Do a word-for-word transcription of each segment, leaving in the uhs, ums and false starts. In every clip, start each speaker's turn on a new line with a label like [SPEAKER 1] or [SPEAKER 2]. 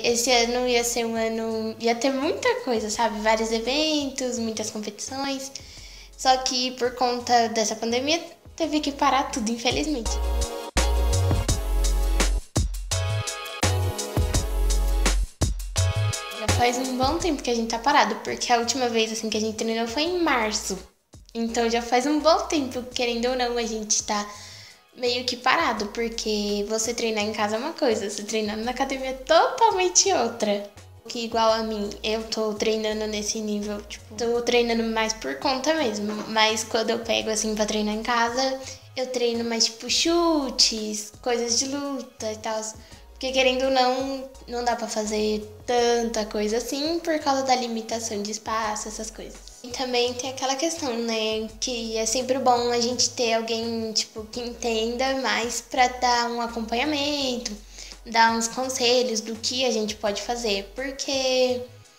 [SPEAKER 1] Esse ano ia ser um ano, ia ter muita coisa, sabe? Vários eventos, muitas competições. Só que por conta dessa pandemia teve que parar tudo, infelizmente. Já faz um bom tempo que a gente tá parado, porque a última vez assim que a gente treinou foi em março. Então já faz um bom tempo, querendo ou não, a gente tá meio que parado, porque você treinar em casa é uma coisa, você treinar na academia é totalmente outra. Que igual a mim, eu tô treinando nesse nível, tipo, tô treinando mais por conta mesmo, mas quando eu pego assim pra treinar em casa, eu treino mais tipo chutes, coisas de luta e tal. Porque querendo ou não, não dá pra fazer tanta coisa assim por causa da limitação de espaço, essas coisas. E também tem aquela questão, né, que é sempre bom a gente ter alguém, tipo, que entenda mais pra dar um acompanhamento, dar uns conselhos do que a gente pode fazer, porque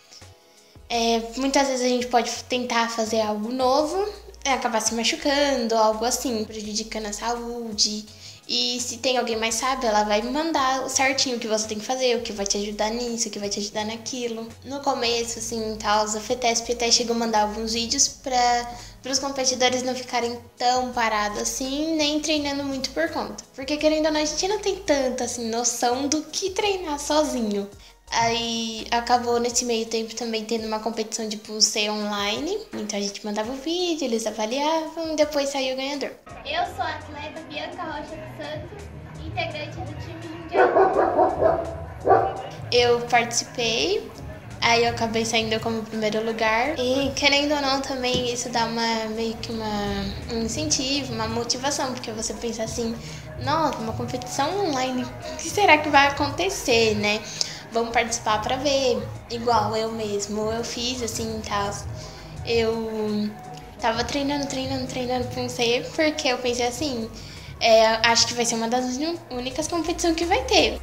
[SPEAKER 1] é, muitas vezes a gente pode tentar fazer algo novo e acabar se machucando, algo assim, prejudicando a saúde. E se tem alguém mais sábio, ela vai mandar certinho o que você tem que fazer, o que vai te ajudar nisso, o que vai te ajudar naquilo. No começo, assim, tal, a FETESP até chegou a mandar alguns vídeos para os competidores não ficarem tão parados assim, nem treinando muito por conta. Porque querendo ou não, a gente não tem tanta assim, noção do que treinar sozinho. Aí acabou nesse meio tempo também tendo uma competição de pulseira online. Então a gente mandava o vídeo, eles avaliavam e depois saiu o ganhador.
[SPEAKER 2] Eu sou a atleta Bianca Rocha dos Santos, integrante do time Jundiaí.
[SPEAKER 1] Eu participei, aí eu acabei saindo como primeiro lugar. E querendo ou não também isso dá uma, meio que uma, um incentivo, uma motivação. Porque você pensa assim, nossa, uma competição online, o que será que vai acontecer, né? Vamos participar pra ver. Igual eu mesmo, eu fiz assim e tal. Eu tava treinando, treinando, treinando com você, porque eu pensei assim, é, acho que vai ser uma das únicas competições que vai ter.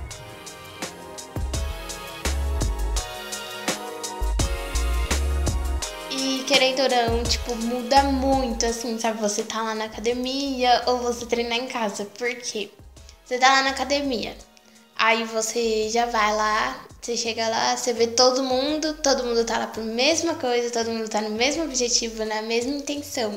[SPEAKER 1] E querendo ou não, tipo, muda muito, assim, sabe? Você tá lá na academia ou você treinar em casa. Por quê? Você tá lá na academia. Aí você já vai lá, você chega lá, você vê todo mundo, todo mundo tá lá por mesma coisa, todo mundo tá no mesmo objetivo, na mesma intenção.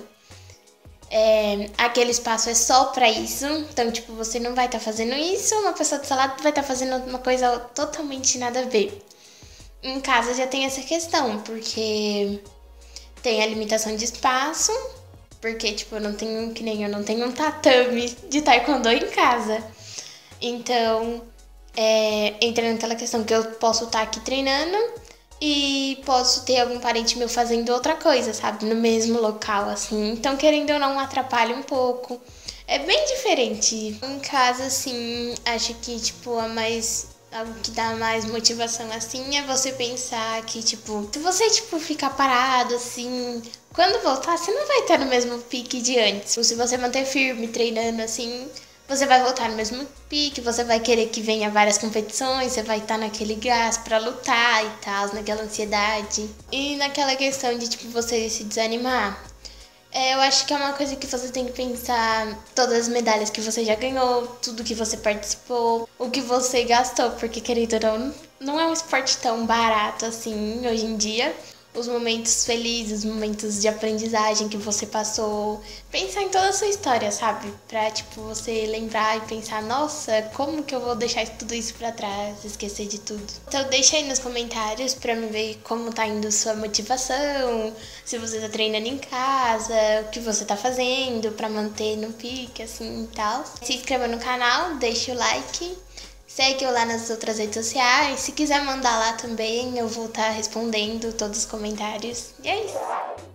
[SPEAKER 1] É, aquele espaço é só pra isso, então tipo, você não vai estar tá fazendo isso, uma pessoa do seu lado vai estar tá fazendo uma coisa totalmente nada a ver. Em casa já tem essa questão, porque tem a limitação de espaço, porque tipo, eu não tenho, que nem eu não tenho um tatame de taekwondo em casa. Então, É, entra naquela questão que eu posso estar aqui treinando e posso ter algum parente meu fazendo outra coisa, sabe? No mesmo local, assim. Então, querendo ou não, atrapalha um pouco. É bem diferente. Em casa, assim, acho que, tipo, a mais... algo que dá mais motivação, assim, é você pensar que, tipo... se você, tipo, ficar parado, assim... quando voltar, você não vai estar no mesmo pique de antes. Se você manter firme, treinando, assim... você vai voltar no mesmo pique, você vai querer que venha várias competições, você vai estar naquele gás pra lutar e tal, naquela ansiedade. E naquela questão de, tipo, você se desanimar. É, eu acho que é uma coisa que você tem que pensar todas as medalhas que você já ganhou, tudo que você participou, o que você gastou, porque, querido ou não, não é um esporte tão barato assim hoje em dia. Os momentos felizes, os momentos de aprendizagem que você passou. Pensar em toda a sua história, sabe? Pra, tipo, você lembrar e pensar, nossa, como que eu vou deixar tudo isso pra trás, esquecer de tudo. Então deixa aí nos comentários pra me ver como tá indo sua motivação, se você tá treinando em casa, o que você tá fazendo pra manter no pique, assim, e tal. Se inscreva no canal, deixa o like. Segue eu lá nas outras redes sociais. Se quiser mandar lá também, eu vou estar respondendo todos os comentários. E é isso.